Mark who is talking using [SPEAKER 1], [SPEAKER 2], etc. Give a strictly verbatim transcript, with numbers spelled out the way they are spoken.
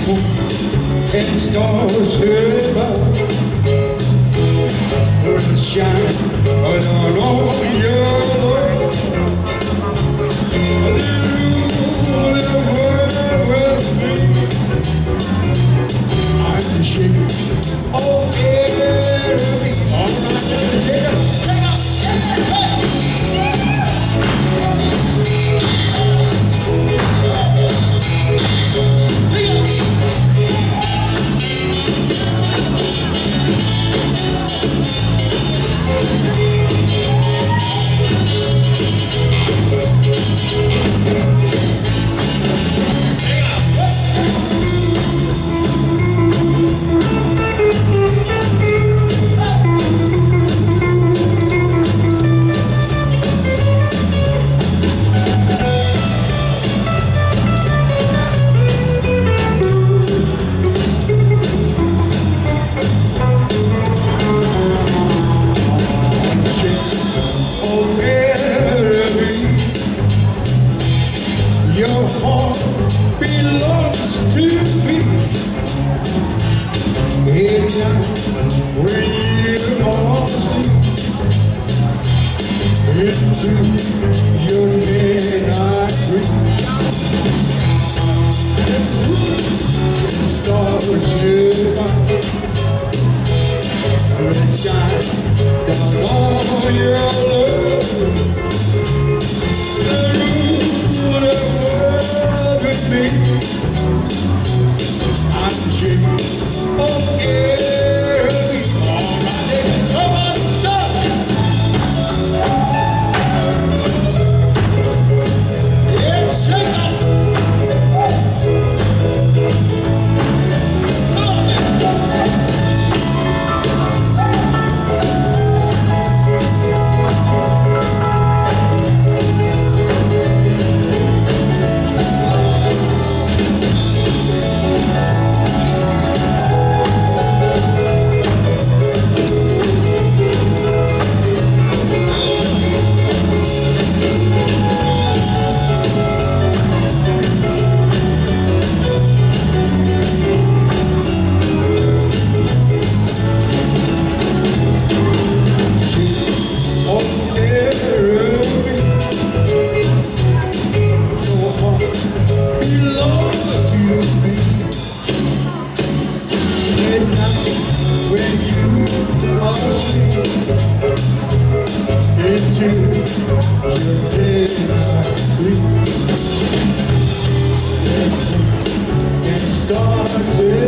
[SPEAKER 1] And stars above will shine on all your way. Rule the world with me. I'm the sheik of Araby. All right, take it, take your heart belongs to me. Every night when you are asleep, into your bed I creep. Stars tonight will shine down on your love. I'm the sheik of Araby. All right, come on, stop! Yeah, shake it! Come on, man! When you are asleep, into your bed I creep. And stars